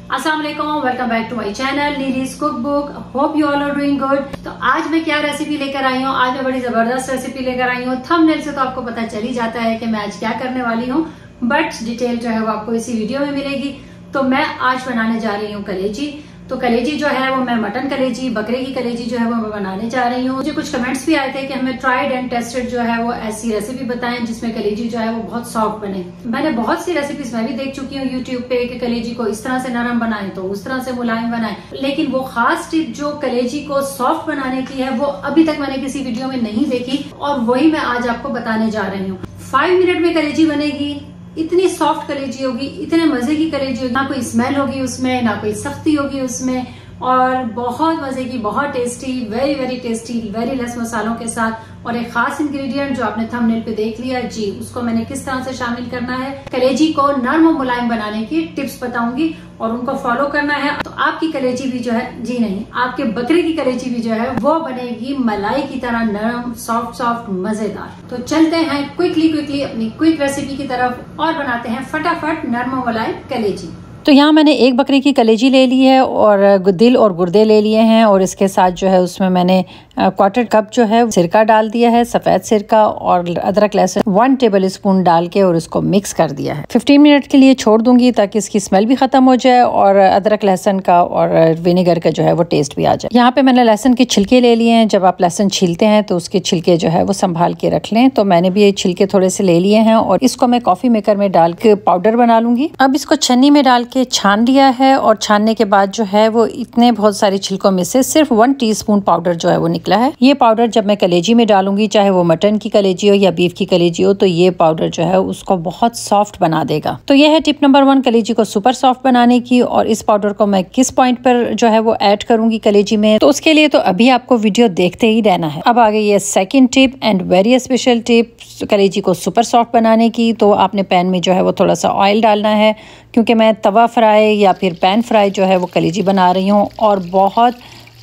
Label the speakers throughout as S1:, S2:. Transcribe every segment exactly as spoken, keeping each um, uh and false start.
S1: अस्सलाम वालेकुम, welcome back to my channel Neeli's cook book. Hope you all are doing good. तो आज मैं क्या रेसिपी लेकर आई हूँ? आज मैं बड़ी जबरदस्त रेसिपी लेकर आई हूँ। थंबनेल से तो आपको पता चल ही जाता है कि मैं आज क्या करने वाली हूँ, बट डिटेल जो है वो आपको इसी वीडियो में मिलेगी। तो मैं आज बनाने जा रही हूँ कलेजी। तो कलेजी जो है वो मैं मटन कलेजी, बकरे की कलेजी जो है वो मैं बनाने जा रही हूँ। मुझे कुछ कमेंट्स भी आए थे कि हमें ट्राइड एंड टेस्टेड जो है वो ऐसी रेसिपी बताएं जिसमें कलेजी जो है वो बहुत सॉफ्ट बने। मैंने बहुत सी रेसिपीज मैं भी देख चुकी हूँ यूट्यूब पे कि कलेजी को इस तरह से नरम बनाएं तो उस तरह से मुलायम बनाएं, लेकिन वो खास टिप जो कलेजी को सॉफ्ट बनाने की है वो अभी तक मैंने किसी वीडियो में नहीं देखी, और वही मैं आज आपको बताने जा रही हूँ। फाइव मिनट में कलेजी बनेगी, इतनी सॉफ्ट कलेजी होगी, इतने मजे की कलेजी होगी, ना कोई स्मेल होगी उसमें, ना कोई सख्ती होगी उसमें, और बहुत मजे की, बहुत tasty, very very tasty, very less मसालों के साथ। और एक खास इंग्रेडिएंट जो आपने थंबनेल पे देख लिया जी, उसको मैंने किस तरह से शामिल करना है, कलेजी को नरम और मुलायम बनाने की टिप्स बताऊंगी और उनको फॉलो करना है। तो आपकी कलेजी भी जो है, जी नहीं, आपके बकरे की कलेजी भी जो है वो बनेगी मलाई की तरह नरम, सॉफ्ट सॉफ्ट, मजेदार। तो चलते हैं क्विकली क्विकली अपनी क्विक रेसिपी की तरफ और बनाते हैं फटाफट नरम और मुलायम कलेजी।
S2: तो यहाँ मैंने एक बकरी की कलेजी ले ली है और दिल और गुर्दे ले लिए हैं, और इसके साथ जो है उसमें मैंने क्वार्टर कप जो है सिरका डाल दिया है, सफ़ेद सिरका, और अदरक लहसुन वन टेबल स्पून डाल के और इसको मिक्स कर दिया है। फिफ्टीन मिनट के लिए छोड़ दूंगी ताकि इसकी स्मेल भी ख़त्म हो जाए और अदरक लहसुन का और विनेगर का जो है वो टेस्ट भी आ जाए। यहाँ पे मैंने लहसुन के छिलके ले लिए हैं। जब आप लहसुन छीलते हैं तो उसके छिलके जो है वो संभाल के रख लें। तो मैंने भी ये छिलके थोड़े से ले लिए हैं और इसको मैं कॉफ़ी मेकर में डाल के पाउडर बना लूंगी। अब इसको छन्नी में डाल के छान लिया है, और छानने के बाद जो है वो इतने बहुत सारे छिलकों में से सिर्फ वन टीस्पून पाउडर जो है वो निकला है। ये पाउडर जब मैं कलेजी में डालूंगी, चाहे वो मटन की कलेजी हो या बीफ की कलेजी हो, तो ये पाउडर जो है उसको बहुत सॉफ्ट बना देगा। तो ये है टिप नंबर वन कलेजी को सुपर सॉफ्ट बनाने की। और इस पाउडर को मैं किस पॉइंट पर जो है वो ऐड करूंगी कलेजी में, तो उसके लिए तो अभी आपको वीडियो देखते ही रहना है। अब आगे ये second tip and very special tip कलेजी को सुपर सॉफ्ट बनाने की। तो आपने पैन में जो है वो थोड़ा सा ऑयल डालना है, क्योंकि मैं तवा फ्राई या फिर पैन फ्राई जो है वो कलेजी बना रही हूँ, और बहुत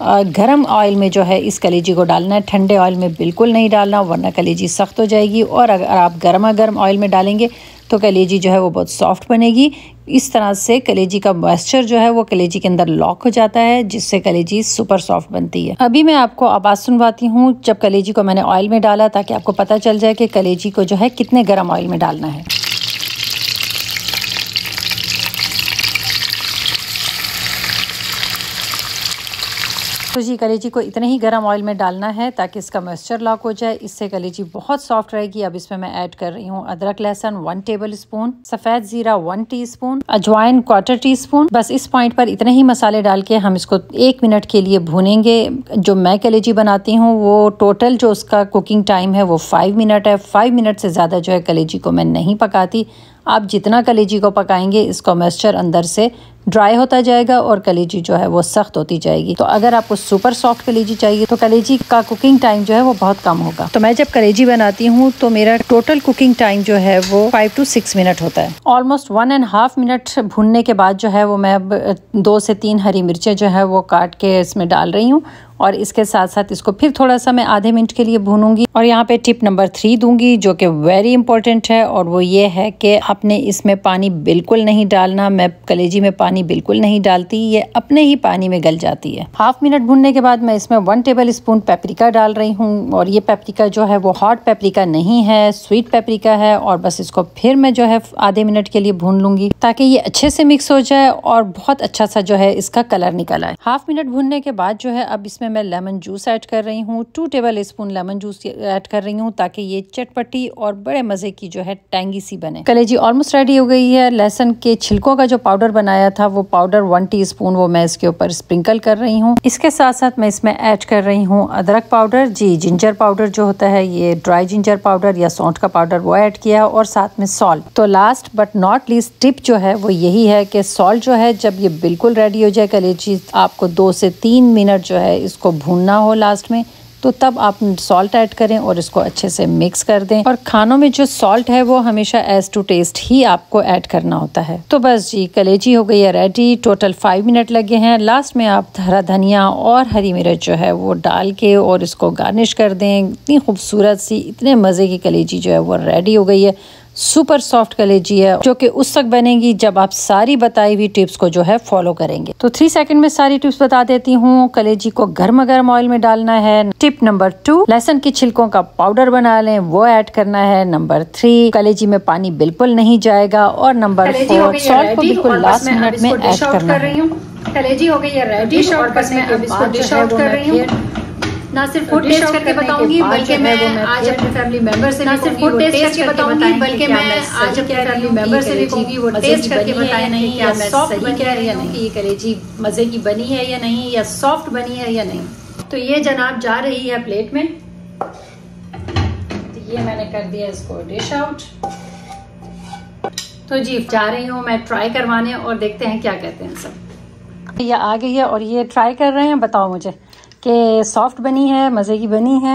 S2: गरम ऑयल में जो है इस कलेजी को डालना है। ठंडे ऑयल में बिल्कुल नहीं डालना, वरना कलेजी सख्त हो जाएगी। और अगर आप गर्मा गर्म ऑयल में डालेंगे तो कलेजी जो है वो बहुत सॉफ्ट बनेगी। इस तरह से कलेजी का मॉइस्चर जो है वो कलेजी के अंदर लॉक हो जाता है, जिससे कलेजी सुपर सॉफ्ट बनती है। अभी मैं आपको आवाज़ सुनवाती हूँ जब कलेजी को मैंने ऑयल में डाला, ताकि आपको पता चल जाए कि कलेजी को जो है कितने गर्म ऑयल में डालना है। तो जी कलेजी को इतने ही गर्म ऑयल में डालना है ताकि इसका मॉइस्चर लॉक हो जाए, इससे कलेजी बहुत सॉफ्ट रहेगी। अब इसमें मैं ऐड कर रही हूँ अदरक लहसुन वन टेबल स्पून, सफ़ेद जीरा वन टीस्पून, अजवाइन क्वार्टर टी स्पून। बस इस पॉइंट पर इतने ही मसाले डाल के हम इसको एक मिनट के लिए भूनेंगे। जो मैं कलेजी बनाती हूँ वो टोटल जो उसका कुकिंग टाइम है वो फाइव मिनट है। फाइव मिनट से ज़्यादा जो है कलेजी को मैं नहीं पकाती। आप जितना कलेजी को पकाएंगे इसका मॉइस्चर अंदर से ड्राई होता जाएगा और कलेजी जो है वो सख्त होती जाएगी। तो अगर आपको सुपर सॉफ्ट कलेजी चाहिए तो कलेजी का कुकिंग टाइम जो है वो बहुत कम होगा। तो मैं जब कलेजी बनाती हूँ तो मेरा टोटल कुकिंग टाइम जो है वो फाइव टू सिक्स मिनट होता है। Almost one and half minute भूनने के बाद जो है वो मैं अब दो से तीन हरी मिर्चें जो है वो काट के इसमें डाल रही हूँ, और इसके साथ साथ इसको फिर थोड़ा सा मैं आधे मिनट के लिए भूनूंगी। और यहाँ पे टिप नंबर थ्री दूंगी जो कि वेरी इंपॉर्टेंट है, और वो ये है कि आपने इसमें पानी बिल्कुल नहीं डालना। मैं कलेजी में पानी बिल्कुल नहीं डालती, ये अपने ही पानी में गल जाती है। हाफ मिनट भूनने के बाद मैं इसमें वन टेबल स्पून पेपरिका डाल रही हूँ, और ये पेपरिका जो है वो हॉट पेपरिका नहीं है, स्वीट पेपरिका है। और बस इसको फिर मैं जो है आधे मिनट के लिए भून लूंगी ताकि ये अच्छे से मिक्स हो जाए और बहुत अच्छा सा जो है इसका कलर निकल आए। हाफ मिनट भूनने के बाद जो है अब इसमें मैं लेमन जूस ऐड कर रही हूँ। Two tablespoon lemon juice add कर रही हूँ ताकि ये चटपटी और बड़े मजे की जो है टैंगी सी बने। कलेजी ऑलमोस्ट रेडी हो गई है। लहसुन के छिलकों का जो पाउडर बनाया था वो पाउडर वन टीस्पून वो मैं इसके ऊपर स्प्रिंकल कर रही हूँ। इसके साथ साथ मैं इसमें ऐड कर रही हूँ अदरक पाउडर, जी जिंजर पाउडर जो होता है, ये ड्राई जिंजर पाउडर या सौंठ का पाउडर वो ऐड किया, और साथ में सॉल्ट। तो last but not least tip जो है वो यही है कि सॉल्ट जो है जब ये बिल्कुल रेडी हो जाए कलेजी, आपको दो से तीन मिनट जो है इसको भूनना हो लास्ट में, तो तब आप सॉल्ट ऐड करें और इसको अच्छे से मिक्स कर दें। और खानों में जो सॉल्ट है वो हमेशा एज टू टेस्ट ही आपको ऐड करना होता है। तो बस जी कलेजी हो गई है रेडी। टोटल फाइव मिनट लगे हैं। लास्ट में आप हरा धनिया और हरी मिर्च जो है वो डाल के और इसको गार्निश कर दें। इतनी खूबसूरत सी, इतने मज़े की कलेजी जो है वो रेडी हो गई है। सुपर सॉफ्ट कलेजी है जो कि उस तक बनेगी जब आप सारी बताई हुई टिप्स को जो है फॉलो करेंगे। तो थ्री सेकंड में सारी टिप्स बता देती हूँ। कलेजी को गर्म गर्म ऑयल में डालना है। टिप नंबर टू, लहसुन की छिलकों का पाउडर बना लें, वो ऐड करना है। नंबर थ्री, कलेजी में पानी बिल्कुल नहीं जाएगा। और नंबर फोर, सॉल्ट को बिल्कुल लास्ट मिनट में ऐड करना है।
S1: कलेजी हो गई है रेडी और बस मैं अब इसको डिश आउट कर रही हूँ। ना सिर्फ फूड टेस्ट करके बताऊंगी बल्कि मैं आज अपने फैमिली मेंबर से ना सिर्फ फूड टेस्ट करके बताऊंगी बल्कि मैं आज अपने फैमिली मेंबर से भी कहूंगी वो टेस्ट करके बताएं नहीं या सॉफ्ट बनी है या नहीं, ये कलेजी मजे की बनी है या नहीं, या सॉफ्ट बनी है या नहीं। तो ये जनाब जा रही है प्लेट में। तो ये मैंने कर दिया इसको डिश आउट। तो जी जा रही हूँ मैं ट्राई करवाने और देखते हैं क्या कहते हैं सब।
S2: ये आ गई है और ये ट्राई कर रहे हैं। बताओ मुझे कि सॉफ्ट बनी है, मजे की बनी है।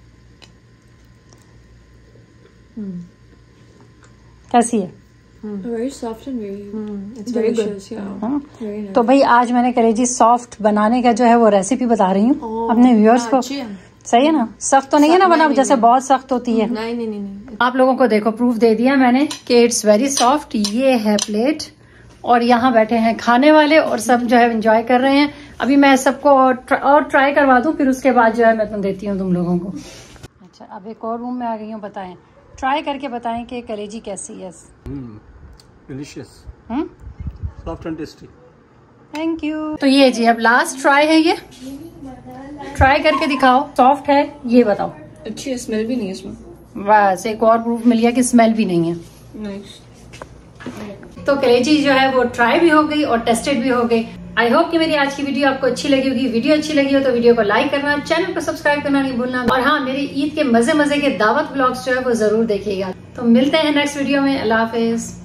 S2: hmm. कैसी है?
S3: Very soft and very, mm, it's very delicious, yeah.
S2: हाँ?
S3: Very nice.
S2: तो भाई आज मैंने कलेजी सॉफ्ट बनाने का जो है वो रेसिपी बता रही हूँ
S3: oh,
S2: अपने व्यूअर्स को। सही है ना? सख्त तो नहीं है ना बना जैसे बहुत सख्त होती है।
S3: नहीं नहीं नहीं।
S1: आप लोगों को देखो प्रूफ दे दिया मैंने कि इट्स वेरी सॉफ्ट। ये है प्लेट और यहाँ बैठे हैं खाने वाले और सब जो है एंजॉय कर रहे हैं। अभी मैं सबको और, ट्रा, और ट्राई करवा दूं फिर उसके बाद जो है मैं तुम देती हूँ तुम लोगों को।
S2: अच्छा अब एक और रूम में आ गई हूँ। बताएं, ट्राई करके बताएं कि कलेजी कैसी है।
S4: Delicious, soft and tasty.
S2: Thank you.
S1: तो ये जी अब लास्ट ट्राई है, ये ट्राई करके दिखाओ। सॉफ्ट है ये बताओ।
S3: अच्छी है, स्मेल भी नहीं है इसमें।
S1: बस एक और प्रूफ मिल गया कि स्मेल भी नहीं है।
S3: नाइस।
S1: तो कलेजी जो है वो ट्राई भी हो गई और टेस्टेड भी हो गई। आई होप कि मेरी आज की वीडियो आपको अच्छी लगी होगी। वीडियो अच्छी लगी हो तो वीडियो को लाइक करना, चैनल को सब्सक्राइब करना नहीं भूलना। और हाँ, मेरी ईद के मजे मजे के दावत ब्लॉग्स जो है वो जरूर देखिएगा। तो मिलते हैं नेक्स्ट वीडियो में। अल्लाह हाफिज।